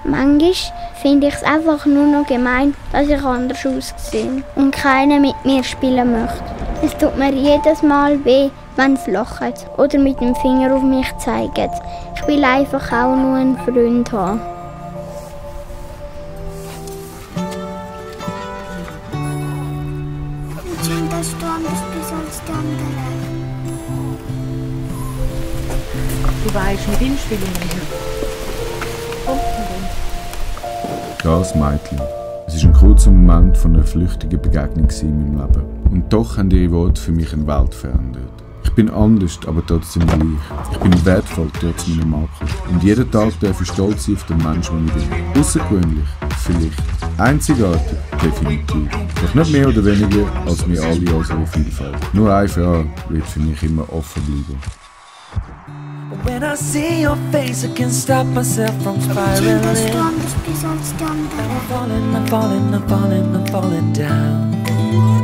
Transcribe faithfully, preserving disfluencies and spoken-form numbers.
Manchmal finde ich es einfach nur noch gemein, dass ich anders aussehe und keiner mit mir spielen möchte. Es tut mir jedes Mal weh, wenn sie lachen oder mit dem Finger auf mich zeigen. Ich will einfach auch nur einen Freund haben. Schön, dass du anders bist als die anderen. Du weißt, mit ihm spielen wir nicht. Komm, Das Mädchen. Es war ein kurzer Moment von einer flüchtigen Begegnung in meinem Leben. Und doch haben ihre Worte für mich eine Welt verändert. Ich bin anders, aber trotzdem gleich. Ich bin wertvoll trotz meiner Makel. Und jeden Tag darf ich stolz sein auf den Menschen, den ich bin. Außergewöhnlich, vielleicht. Einzigartig, definitiv. Doch nicht mehr oder weniger als wir alle in unserer Vielfalt. Nur eine Frage wird für mich immer offen bleiben. When I see your face, I can't stop myself from spiraling. Schön, dass du anders bist als die anderen. I'm falling, I'm falling, I'm falling, I'm falling down.